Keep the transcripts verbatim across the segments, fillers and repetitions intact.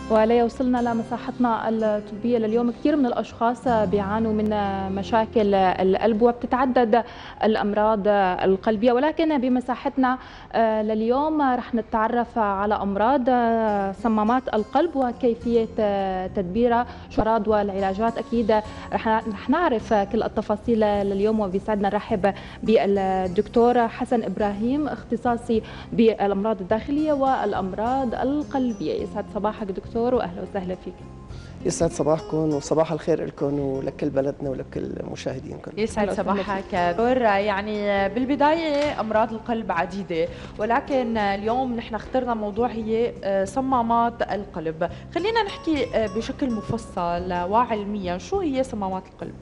ولي وصلنا لمساحتنا الطبية لليوم. كثير من الأشخاص بيعانوا من مشاكل القلب وبتتعدد الأمراض القلبية، ولكن بمساحتنا لليوم رح نتعرف على أمراض صمامات القلب وكيفية تدبيرها، شو الأمراض والعلاجات. أكيد رح نعرف كل التفاصيل لليوم، وبيسعدنا نرحب بالدكتور حسن إبراهيم، اختصاصي بالأمراض الداخلية والأمراض القلبية. يسعد صباحك دكتور واهلا وسهلا فيك. يسعد صباحكم وصباح الخير لكم ولكل بلدنا ولكل مشاهدينكم. يسعد صباحك دكتور. يعني بالبدايه امراض القلب عديده، ولكن اليوم نحن اخترنا موضوع هي صمامات القلب. خلينا نحكي بشكل مفصل وعلميا شو هي صمامات القلب.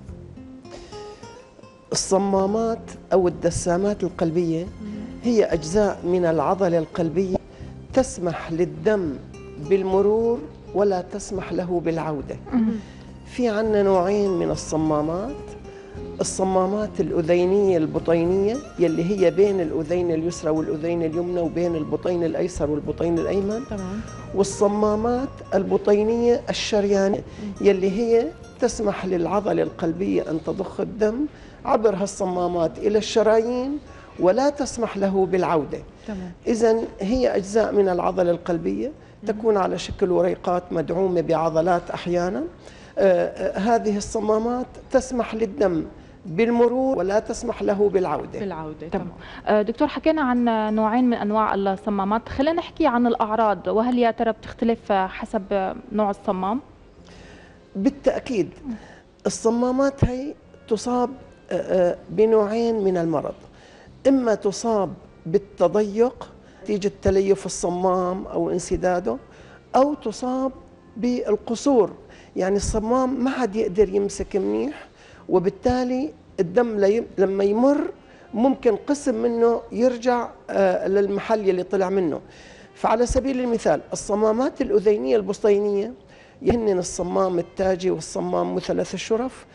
الصمامات او الدسامات القلبيه هي اجزاء من العضله القلبيه تسمح للدم بالمرور ولا تسمح له بالعودة. في عنا نوعين من الصمامات: الصمامات الأذينية البطينية يلي هي بين الأذين اليسرى والأذين اليمنى وبين البطين الأيسر والبطين الأيمن، تمام. والصمامات البطينية الشريانية يلي هي تسمح للعضلة القلبية أن تضخ الدم عبر هالصمامات إلى الشرايين ولا تسمح له بالعودة. إذن هي أجزاء من العضلة القلبية تكون على شكل وريقات مدعومة بعضلات أحيانا. آه هذه الصمامات تسمح للدم بالمرور ولا تسمح له بالعودة بالعودة تمام. آه دكتور، حكينا عن نوعين من أنواع الصمامات، خلينا نحكي عن الأعراض، وهل يا ترى بتختلف حسب نوع الصمام؟ بالتأكيد. الصمامات هي تصاب آه بنوعين من المرض: إما تصاب بالتضيق نتيجة تليف الصمام أو انسداده، أو تصاب بالقصور، يعني الصمام ما حد يقدر يمسك منيح، وبالتالي الدم لما يمر ممكن قسم منه يرجع للمحل اللي طلع منه. فعلى سبيل المثال الصمامات الأذينية البطينية يهنن الصمام التاجي والصمام مثلث الشرف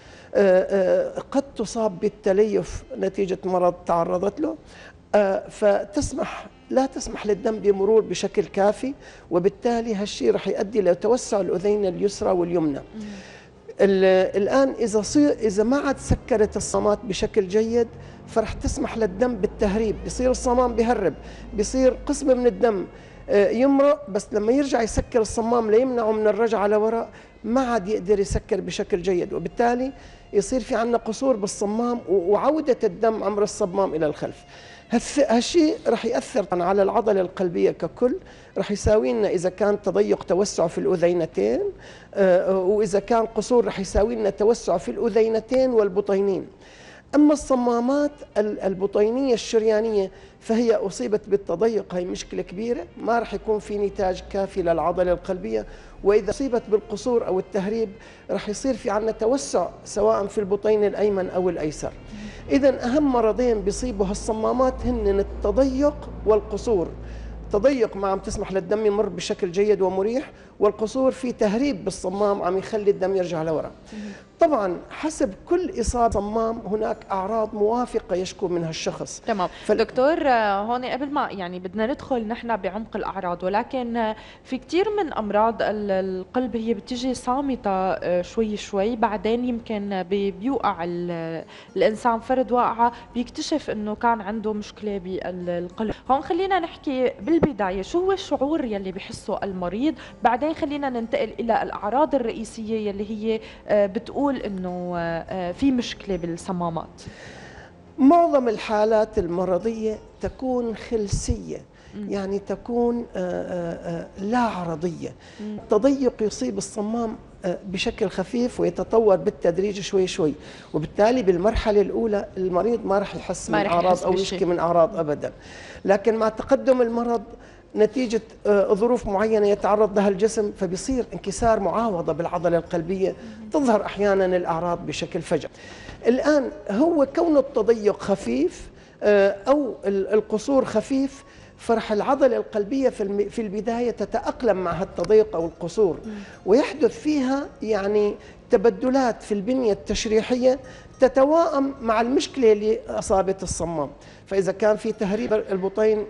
قد تصاب بالتليف نتيجة مرض تعرضت له، فتسمح لا تسمح للدم بمرور بشكل كافي، وبالتالي هالشيء رح يؤدي لتوسع الأذين اليسرى واليمنى. الآن إذا صير إذا ما عاد سكرت الصمامات بشكل جيد فرح تسمح للدم بالتهريب، بصير الصمام بيهرب، بصير قسم من الدم يمرق، بس لما يرجع يسكر الصمام ليمنعه من الرجعة لوراء ما عاد يقدر يسكر بشكل جيد، وبالتالي يصير في عندنا قصور بالصمام وعودة الدم عبر الصمام إلى الخلف. هالشيء رح يأثر على العضلة القلبية ككل، رح يساوي لنا إذا كان تضيق توسع في الأذينتين، وإذا كان قصور رح يساوي لنا توسع في الأذينتين والبطينين. أما الصمامات البطينية الشريانية فهي أصيبت بالتضيق، هي مشكلة كبيرة، ما رح يكون في نتاج كافي للعضلة القلبية، وإذا أصيبت بالقصور أو التهريب رح يصير في عنا توسع سواء في البطين الأيمن أو الأيسر. إذن أهم مرضين بيصيبوا هالصمامات هن التضيق والقصور. تضيق ما عم تسمح للدم يمر بشكل جيد ومريح، والقصور في تهريب بالصمام عم يخلي الدم يرجع لورا. طبعا حسب كل إصابة صمام هناك أعراض موافقة يشكو منها الشخص. تمام. فل... دكتور هون قبل ما يعني بدنا ندخل نحن بعمق الأعراض، ولكن في كثير من أمراض القلب هي بتجي صامتة شوي شوي، بعدين يمكن بيوقع الإنسان فرد واقعة بيكتشف إنه كان عنده مشكلة بالقلب. هون خلينا نحكي بالبداية شو هو الشعور يلي بحسه المريض، بعدين خلينا ننتقل إلى الأعراض الرئيسية يلي هي بتقول إنه في مشكلة بالصمامات. معظم الحالات المرضية تكون خلسية، يعني تكون لا عرضية. التضيق يصيب الصمام بشكل خفيف ويتطور بالتدريج شوي شوي، وبالتالي بالمرحلة الأولى المريض ما رح يحس من أعراض أو يشكي من أعراض أبدا، لكن مع تقدم المرض نتيجة ظروف معينة يتعرض لها الجسم فبيصير انكسار معاوضة بالعضلة القلبية، تظهر أحيانا الأعراض بشكل فجأة. الآن هو كون التضيق خفيف أو القصور خفيف فرح العضلة القلبية في البداية تتأقلم مع التضيق أو القصور، ويحدث فيها يعني تبدلات في البنية التشريحية تتواءم مع المشكلة اللي أصابت الصمام. فإذا كان في تهريب البطين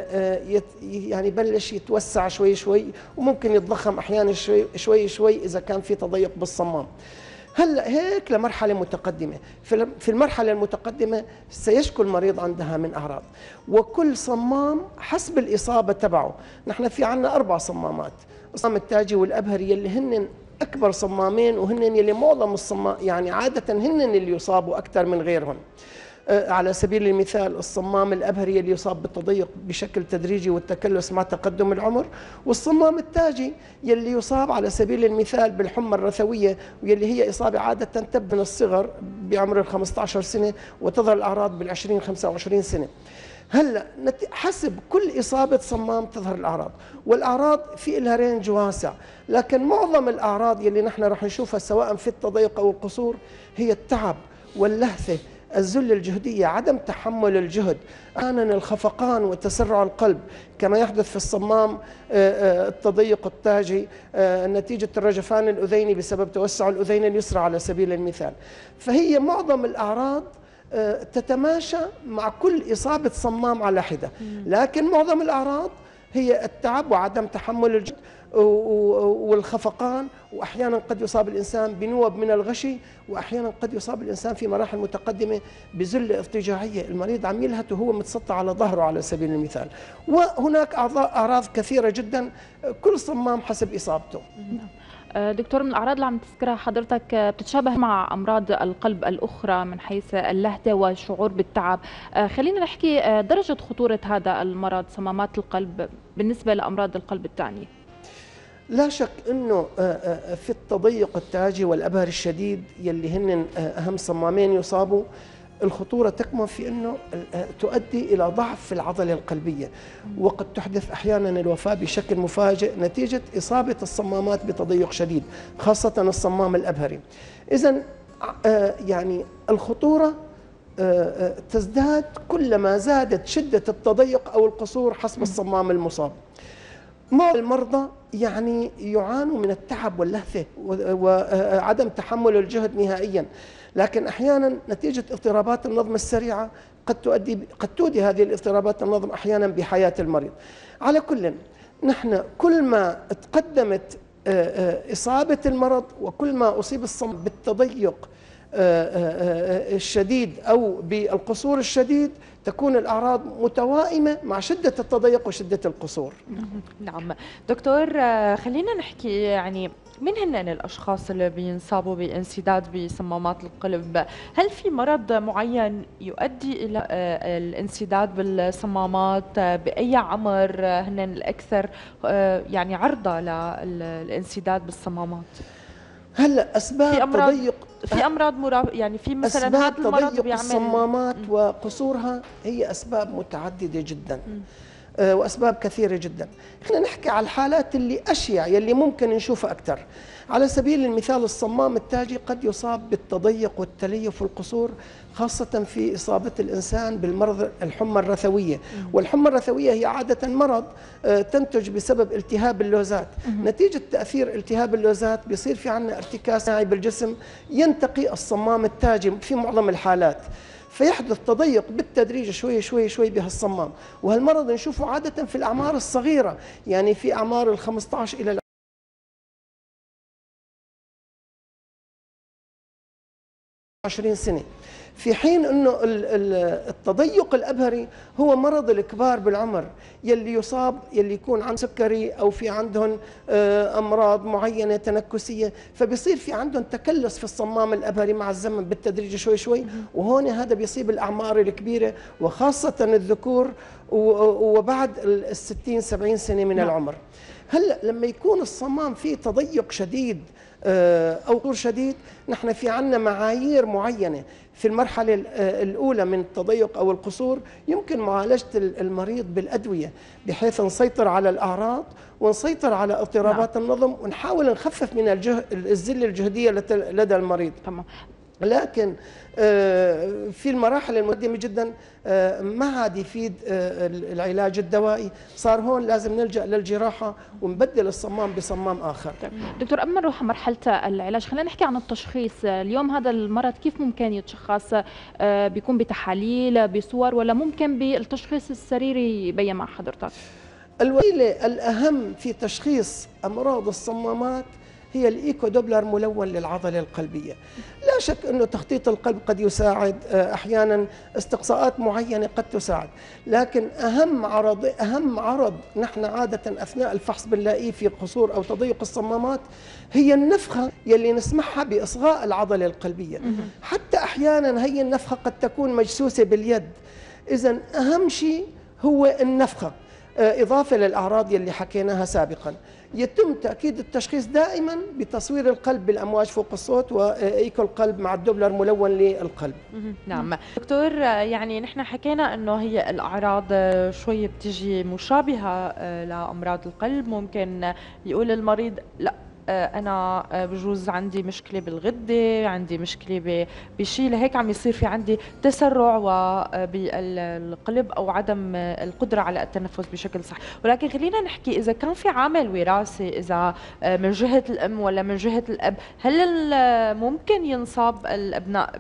يعني بلش يتوسع شوي شوي، وممكن يتضخم أحيانا شوي شوي شوي إذا كان في تضيق بالصمام. هلا هيك لمرحلة متقدمة، في المرحلة المتقدمة سيشكو المريض عندها من أعراض، وكل صمام حسب الإصابة تبعه. نحن في عنا أربع صمامات، الصمام التاجي والأبهري اللي هن أكبر صمامين، وهن اللي معظم الصمام يعني عادة هن اللي يصابوا أكثر من غيرهم. على سبيل المثال الصمام الأبهري اللي يصاب بالتضيق بشكل تدريجي والتكلس مع تقدم العمر، والصمام التاجي يلي يصاب على سبيل المثال بالحمى الرثوية، واللي هي إصابة عادة تبدأ من الصغر بعمر ال خمسة عشر سنة وتظهر الأعراض بالعشرين خمسة وعشرين سنة. هلا حسب كل إصابة صمام تظهر الأعراض، والأعراض في لها رينج واسع، لكن معظم الأعراض يلي نحن رح نشوفها سواء في التضيق أو القصور هي التعب واللهثة، الذل الجهدية، عدم تحمل الجهد، أحيانا الخفقان وتسرع القلب كما يحدث في الصمام التضيق التاجي نتيجة الرجفان الأذيني بسبب توسع الأذين اليسرى على سبيل المثال. فهي معظم الأعراض تتماشى مع كل إصابة صمام على حدة، لكن معظم الأعراض هي التعب وعدم تحمل الجهد والخفقان، وأحيانا قد يصاب الإنسان بنوب من الغشي، وأحيانا قد يصاب الإنسان في مراحل متقدمة بذلة اضطجاعية، المريض عم يلهث وهو متسطع على ظهره على سبيل المثال. وهناك أعراض كثيرة جدا كل صمام حسب إصابته. دكتور، من الأعراض اللي عم تذكرها حضرتك بتتشابه مع أمراض القلب الأخرى من حيث اللهثة والشعور بالتعب. خلينا نحكي درجة خطورة هذا المرض صمامات القلب بالنسبة لأمراض القلب الثانية. لا شك أنه في التضيق التاجي والأبهر الشديد يلي هن أهم صمامين يصابوا، الخطورة تكمن في أنه تؤدي إلى ضعف في العضلة القلبية، وقد تحدث أحيانا الوفاة بشكل مفاجئ نتيجة إصابة الصمامات بتضيق شديد، خاصة الصمام الأبهري. إذن يعني الخطورة تزداد كلما زادت شدة التضيق أو القصور حسب الصمام المصاب. معظم المرضى يعني يعانوا من التعب واللهثة وعدم تحمل الجهد نهائيا، لكن أحيانا نتيجة اضطرابات النظم السريعة قد تؤدي قد تودي هذه الاضطرابات النظم أحيانا بحياة المريض. على كل نحن كل ما تقدمت إصابة المرض وكل ما أصيب الصمام بالتضيق الشديد أو بالقصور الشديد تكون الأعراض متوائمة مع شدة التضيق وشدة القصور. نعم دكتور، خلينا نحكي يعني من هن الأشخاص اللي بينصابوا بانسداد بصمامات القلب؟ هل في مرض معين يؤدي إلى الانسداد بالصمامات؟ بأي عمر هن الأكثر يعني عرضة للانسداد بالصمامات؟ هلا أسباب تضيق في امراض مراب يعني في مثلا هذا المرض بيعمل الصمامات وقصورها هي اسباب متعدده جدا آه واسباب كثيره جدا. خلينا نحكي على الحالات اللي اشيع يلي ممكن نشوفها اكثر. على سبيل المثال الصمام التاجي قد يصاب بالتضيق والتليف والقصور، خاصة في إصابة الإنسان بالمرض الحمى الرثوية. والحمى الرثوية هي عادة مرض تنتج بسبب التهاب اللوزات. نتيجة تأثير التهاب اللوزات بيصير في عنا ارتكاز بالجسم، ينتقي الصمام التاجي في معظم الحالات، فيحدث تضيق بالتدريج شوي شوي شوي بهالصمام. وهالمرض نشوفه عادة في الأعمار الصغيرة، يعني في أعمار ال خمسة عشر إلى عشرين سنة، في حين أنه التضيق الأبهري هو مرض الكبار بالعمر يلي يصاب يلي يكون عن سكري أو في عندهم أمراض معينة تنكسية، فبيصير في عندهم تكلس في الصمام الأبهري مع الزمن بالتدريج شوي شوي، وهون هذا بيصيب الأعمار الكبيرة وخاصة الذكور وبعد الستين سبعين سنة من العمر. هلأ لما يكون الصمام فيه تضيق شديد أو قصور شديد، نحن في عنا معايير معينة في المرحلة الأولى من التضيق أو القصور يمكن معالجة المريض بالأدوية بحيث نسيطر على الأعراض ونسيطر على اضطرابات نعم. النظم، ونحاول نخفف من الذلة الجهدية لدى المريض. تمام. لكن في المراحل المتقدمة جدا ما عاد يفيد العلاج الدوائي، صار هون لازم نلجأ للجراحة ونبدل الصمام بصمام آخر. دكتور، قبل ما نروح على مرحلة العلاج خلينا نحكي عن التشخيص. اليوم هذا المرض كيف ممكن يتشخص؟ بيكون بتحاليل، بصور، ولا ممكن بالتشخيص السريري يبين مع حضرتك؟ الوسيلة الأهم في تشخيص أمراض الصمامات هي الإيكو دوبلر ملون للعضلة القلبية. لا شك أنه تخطيط القلب قد يساعد، أحيانا استقصاءات معينة قد تساعد، لكن أهم عرض أهم عرض نحن عادة أثناء الفحص بنلاقيه في قصور أو تضيق الصمامات هي النفخة يلي نسمعها بإصغاء العضلة القلبية. حتى أحيانا هي النفخة قد تكون مجسوسة باليد. إذن أهم شيء هو النفخة، إضافة للأعراض يلي حكيناها سابقا. يتم تأكيد التشخيص دائما بتصوير القلب بالأمواج فوق الصوت وإيكو القلب مع الدوبلر ملون للقلب. نعم دكتور، يعني نحن حكينا أنه هي الأعراض شوية بتجي مشابهة لأمراض القلب. ممكن يقول المريض لا أنا بجوز عندي مشكلة بالغدة، عندي مشكلة بشيء لهيك عم يصير في عندي تسرع بالقلب أو عدم القدرة على التنفس بشكل صح. ولكن خلينا نحكي إذا كان في عامل وراثي، إذا من جهة الأم ولا من جهة الأب، هل ممكن ينصاب الأبناء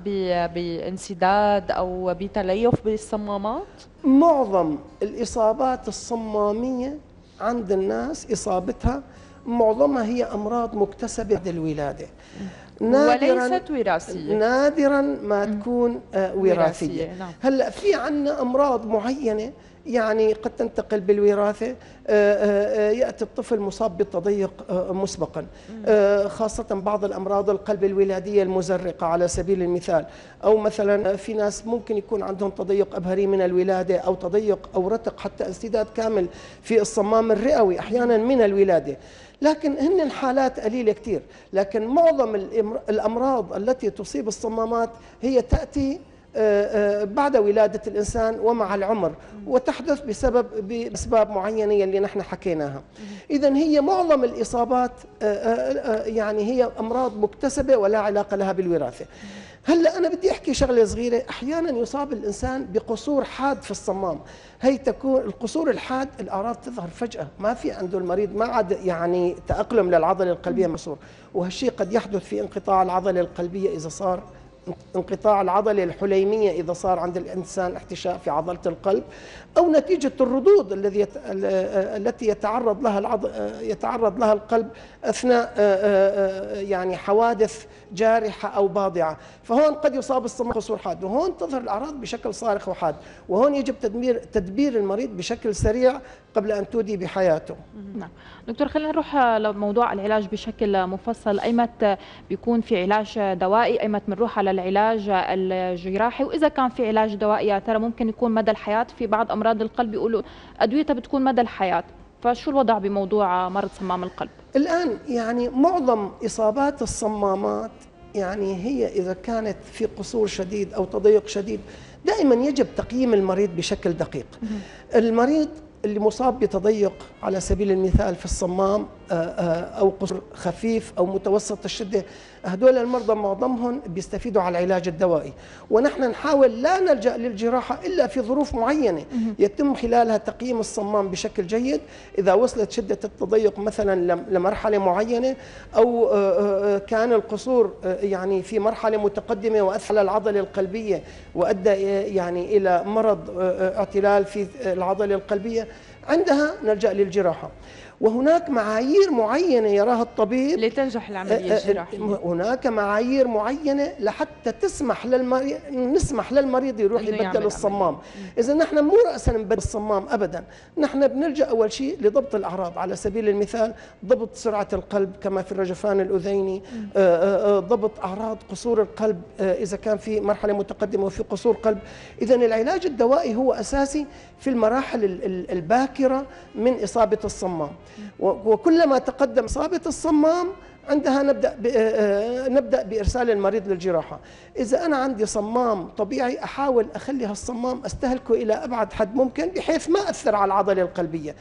بانسداد أو بتليف بالصمامات؟ معظم الإصابات الصمامية عند الناس إصابتها معظمها هي أمراض مكتسبة بعد الولادة، نادراً وليست وراثية. نادراً ما تكون وراثية. نعم. هلأ في عنا أمراض معينة يعني قد تنتقل بالوراثة. يأتي الطفل مصاب بالتضيق مسبقا، خاصة بعض الأمراض القلب الولادية المزرقة على سبيل المثال، أو مثلا في ناس ممكن يكون عندهم تضيق أبهري من الولادة، أو تضيق أو رتق حتى انسداد كامل في الصمام الرئوي أحيانا من الولادة. لكن هن حالات قليلة كتير، لكن معظم الأمراض التي تصيب الصمامات هي تأتي بعد ولادة الإنسان ومع العمر، وتحدث بسبب بأسباب معينة اللي نحن حكيناها. إذن هي معظم الإصابات يعني هي أمراض مكتسبة ولا علاقة لها بالوراثة. هلا أنا بدي أحكي شغلة صغيرة. أحيانا يصاب الإنسان بقصور حاد في الصمام. هي تكون القصور الحاد الأعراض تظهر فجأة، ما في عنده المريض ما عاد يعني تأقلم للعضلة القلبية مقصور، وهالشيء قد يحدث في انقطاع العضلة القلبية إذا صار انقطاع العضلة الحليمية، إذا صار عند الإنسان احتشاء في عضلة القلب، أو نتيجة الردود الذي يت... التي يتعرض لها العض... يتعرض لها القلب أثناء يعني حوادث جارحة أو باضعة. فهون قد يصاب الصمام قصور حاد، وهون تظهر الأعراض بشكل صارخ وحاد، وهون يجب تدمير تدبير المريض بشكل سريع قبل أن تودي بحياته. نعم دكتور، خلينا نروح لموضوع العلاج بشكل مفصل. أيمت بيكون في علاج دوائي، أيمت بنروح على العلاج الجراحي، وإذا كان في علاج دوائي يا ترى ممكن يكون مدى الحياة؟ في بعض أمراض القلب بيقولوا أدويتها بتكون مدى الحياة، فشو الوضع بموضوع مرض صمام القلب؟ الآن يعني معظم إصابات الصمامات يعني هي إذا كانت في قصور شديد أو تضيق شديد دائما يجب تقييم المريض بشكل دقيق. المريض اللي مصاب بتضيق على سبيل المثال في الصمام أو قصور خفيف أو متوسط الشدة، هدول المرضى معظمهم بيستفيدوا على العلاج الدوائي، ونحن نحاول لا نلجأ للجراحة إلا في ظروف معينة يتم خلالها تقييم الصمام بشكل جيد. إذا وصلت شدة التضيق مثلا لمرحلة معينة، أو كان القصور يعني في مرحلة متقدمة وأثر على العضلة القلبية وأدى يعني إلى مرض اعتلال في العضلة القلبية، عندها نلجأ للجراحة. وهناك معايير معينة يراها الطبيب لتنجح العملية الجراحية. هناك معايير معينة لحتى تسمح للمريض نسمح للمريض يروح يبدل الصمام. إذا نحن مو رأسا نبدل الصمام أبدا، نحن بنلجأ أول شيء لضبط الأعراض. على سبيل المثال ضبط سرعة القلب كما في الرجفان الأذيني، ضبط أعراض قصور القلب إذا كان في مرحلة متقدمة وفي قصور قلب. إذا العلاج الدوائي هو أساسي في المراحل الباكرة من إصابة الصمام، وكلما تقدم إصابة الصمام عندها نبدأ نبدأ بإرسال المريض للجراحة. إذا أنا عندي صمام طبيعي أحاول أخلي هالصمام أستهلكه إلى أبعد حد ممكن بحيث ما أثر على العضلة القلبية.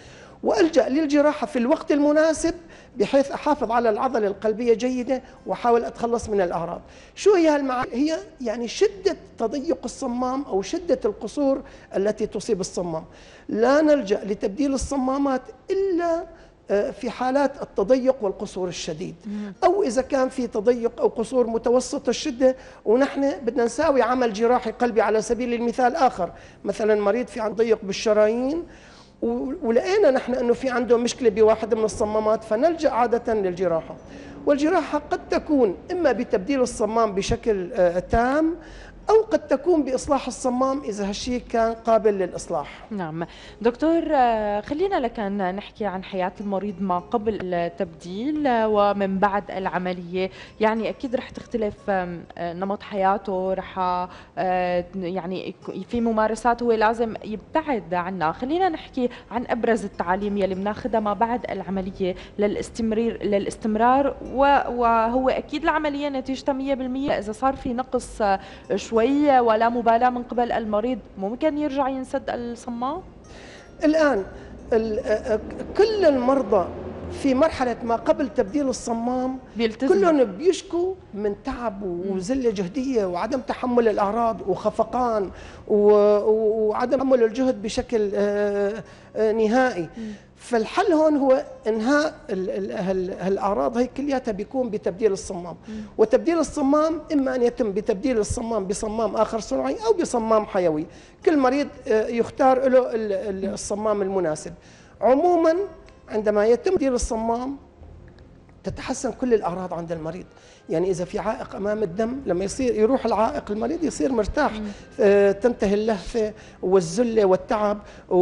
وألجأ للجراحة في الوقت المناسب بحيث أحافظ على العضلة القلبية جيدة وأحاول أتخلص من الأعراض. شو هي المعاني؟ هي يعني شدة تضيق الصمام أو شدة القصور التي تصيب الصمام. لا نلجأ لتبديل الصمامات إلا في حالات التضيق والقصور الشديد، أو إذا كان في تضيق أو قصور متوسط الشدة ونحن بدنا نساوي عمل جراحي قلبي. على سبيل المثال آخر، مثلا مريض في عنده ضيق بالشرايين ولقينا نحن أنه في عنده مشكلة بواحد من الصمامات، فنلجأ عادة للجراحة. والجراحة قد تكون إما بتبديل الصمام بشكل تام أو قد تكون بإصلاح الصمام إذا هالشيء كان قابل للإصلاح. نعم دكتور، خلينا لكن نحكي عن حياة المريض ما قبل التبديل ومن بعد العملية. يعني أكيد رح تختلف نمط حياته، رح يعني في ممارسات هو لازم يبتعد عنها. خلينا نحكي عن أبرز التعاليم يلي بناخذها ما بعد العملية للاستمرار للاستمرار وهو أكيد العملية نتيجتها مية بالمية. إذا صار في نقص شوي ولا مبالاة من قبل المريض ممكن يرجع ينسد الصمام؟ الآن كل المرضى في مرحلة ما قبل تبديل الصمام كلهم بيشكوا من تعب وزلة جهدية وعدم تحمل الأعراض وخفقان وعدم تحمل الجهد بشكل نهائي. فالحل هون هو انهاء هالاعراض هي كلياتها بيكون بتبديل الصمام. وتبديل الصمام اما ان يتم بتبديل الصمام بصمام اخر صناعي او بصمام حيوي، كل مريض يختار له الصمام المناسب. عموما عندما يتم تبديل الصمام تتحسن كل الاعراض عند المريض. يعني اذا في عائق امام الدم لما يصير يروح العائق المريض يصير مرتاح، آه تنتهي اللهفه والذله والتعب،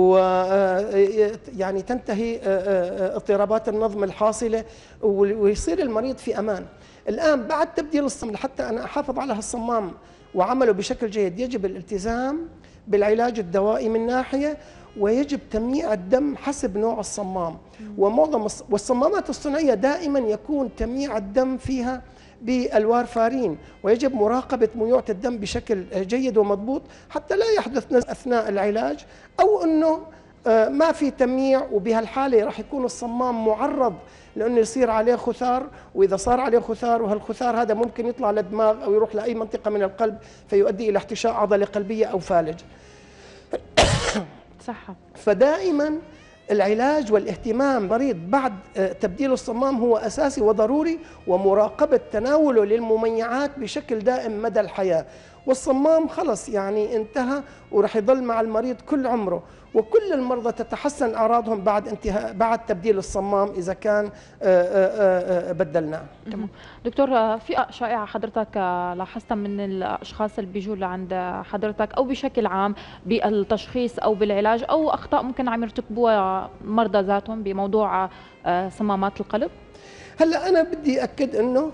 ويعني تنتهي آه اضطرابات النظم الحاصله ويصير المريض في امان. الان بعد تبديل الصمام حتى انا احافظ على هالصمام وعمله بشكل جيد يجب الالتزام بالعلاج الدوائي من ناحيه، ويجب تمييع الدم حسب نوع الصمام. ومعظم والصمامات الصناعيه دائما يكون تمييع الدم فيها بالوارفارين، ويجب مراقبة ميوعة الدم بشكل جيد ومضبوط حتى لا يحدث نزف أثناء العلاج، أو أنه ما في تمييع وبهالحالة راح يكون الصمام معرض لأنه يصير عليه خثار، وإذا صار عليه خثار وهالخثار هذا ممكن يطلع للدماغ أو يروح لأي منطقة من القلب فيؤدي إلى احتشاء عضلة قلبية أو فالج. صح. فدائما العلاج والاهتمام مريض بعد تبديل الصمام هو أساسي وضروري، ومراقبة تناوله للمميعات بشكل دائم مدى الحياة. والصمام خلص يعني انتهى ورح يضل مع المريض كل عمره، وكل المرضى تتحسن أعراضهم بعد انتهاء بعد تبديل الصمام إذا كان بدلناه. تمام دكتور، في شائعة حضرتك لاحظتها من الأشخاص اللي بيجوا لعند حضرتك أو بشكل عام بالتشخيص أو بالعلاج أو أخطاء ممكن عم يرتكبوها مرضى ذاتهم بموضوع صمامات القلب؟ هلا أنا بدي أكد أنه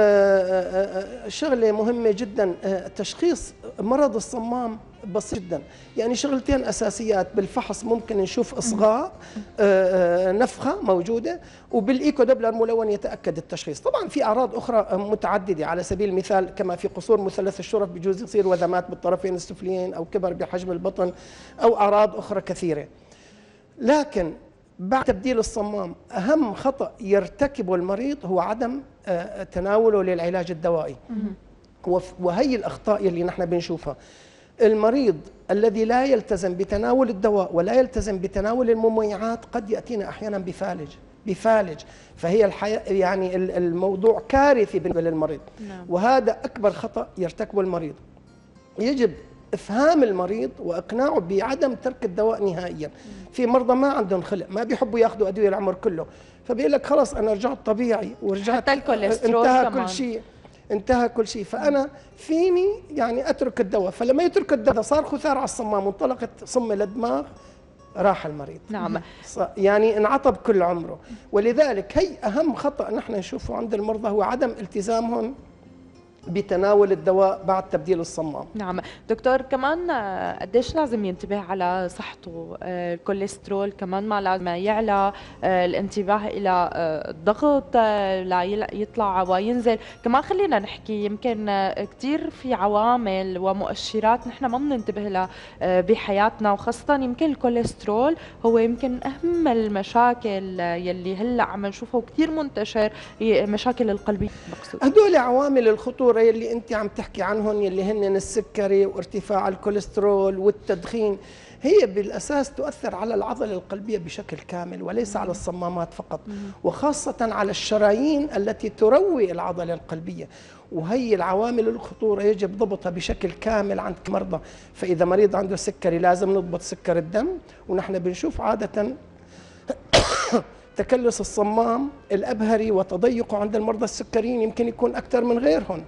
شغلة مهمة جدا، تشخيص مرض الصمام بسيط جدا. يعني شغلتين أساسيات بالفحص، ممكن نشوف إصغاء نفخة موجودة، وبالإيكو دوبلر ملون يتأكد التشخيص. طبعا في أعراض أخرى متعددة، على سبيل المثال كما في قصور مثلث الشرف بجوز يصير وذمات بالطرفين السفليين أو كبر بحجم البطن أو أعراض أخرى كثيرة. لكن بعد تبديل الصمام أهم خطأ يرتكبه المريض هو عدم تناوله للعلاج الدوائي، وهي الأخطاء اللي نحن بنشوفها. المريض الذي لا يلتزم بتناول الدواء ولا يلتزم بتناول المميعات قد يأتينا أحيانا بفالج بفالج فهي الحياة يعني الموضوع كارثي بالنسبة للمريض. نعم. وهذا أكبر خطأ يرتكبه المريض. يجب إفهام المريض وإقناعه بعدم ترك الدواء نهائيا. في مرضى ما عندهم خلق، ما بيحبوا ياخذوا أدوية العمر كله، فبيقول لك خلاص أنا رجعت طبيعي ورجعت انتهى كل شيء انتهى كل شيء فأنا فيني يعني أترك الدواء. فلما يترك الدواء صار خثار على الصمام وانطلقت صمة للدماغ، راح المريض. نعم. يعني انعطب كل عمره. ولذلك هي أهم خطأ نحن نشوفه عند المرضى هو عدم التزامهم بتناول الدواء بعد تبديل الصمام. نعم دكتور، كمان قديش لازم ينتبه على صحته؟ الكوليسترول كمان ما لازم يعلى، الانتباه إلى الضغط لا يطلع وينزل. كمان خلينا نحكي يمكن كتير في عوامل ومؤشرات نحن ما بننتبه لها بحياتنا، وخاصة يمكن الكوليسترول هو يمكن أهم المشاكل يلي هلا عم نشوفها وكتير منتشر، مشاكل القلبية مقصود. هدول عوامل الخطورة يلي أنت عم تحكي عنهم، يلي هن السكري وارتفاع الكوليسترول والتدخين، هي بالأساس تؤثر على العضلة القلبية بشكل كامل وليس على الصمامات فقط، وخاصة على الشرايين التي تروي العضلة القلبية. وهي العوامل الخطورة يجب ضبطها بشكل كامل عند المرضى. فإذا مريض عنده سكري لازم نضبط سكر الدم، ونحن بنشوف عادة تكلس الصمام الأبهري وتضيقه عند المرضى السكريين يمكن يكون أكثر من غيرهم.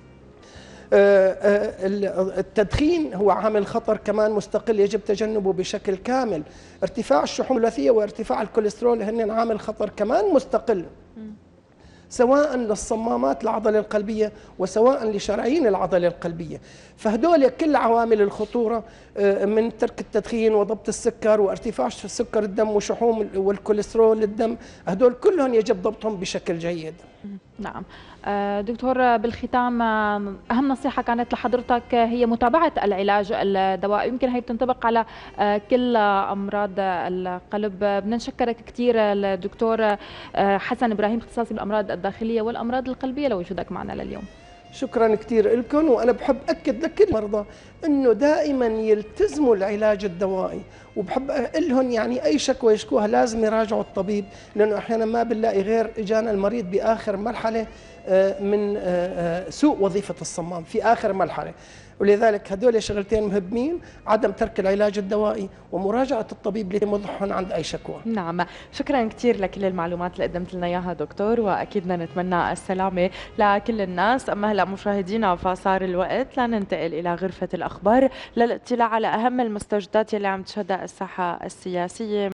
التدخين هو عامل خطر كمان مستقل يجب تجنبه بشكل كامل. ارتفاع الشحوم الوراثية وارتفاع الكوليسترول هن عامل خطر كمان مستقل، سواء للصمامات العضلة القلبية وسواء لشرايين العضلة القلبية. فهدول كل عوامل الخطورة من ترك التدخين وضبط السكر وارتفاع سكر الدم وشحوم والكوليسترول الدم، هدول كلهم يجب ضبطهم بشكل جيد. نعم دكتور، بالختام أهم نصيحة كانت لحضرتك هي متابعة العلاج الدوائي، يمكن هي بتنطبق على كل أمراض القلب. بدنا نشكرك كثير الدكتور حسن إبراهيم، اختصاصي بالأمراض الداخلية والأمراض القلبية، لوجودك معنا لليوم. شكرا كثير لكم، وأنا بحب أكد لكل المرضى أنه دائما يلتزموا العلاج الدوائي، وبحب أقول لهم يعني أي شكوى يشكوها لازم يراجعوا الطبيب، لأنه أحيانا ما بنلاقي غير إجانا المريض بآخر مرحلة من سوء وظيفة الصمام في آخر مرحلة. ولذلك هدول شغلتين مهمين، عدم ترك العلاج الدوائي ومراجعة الطبيب لموضحهم عند أي شكوى. نعم، شكرا كثير لكل المعلومات اللي قدمت لنا إياها دكتور، وأكيد بدنا نتمنى السلامة لكل الناس. أما هلا مشاهدينا فصار الوقت لننتقل إلى غرفة الأخبار للاطلاع على أهم المستجدات اللي عم تشهدها الساحة السياسية.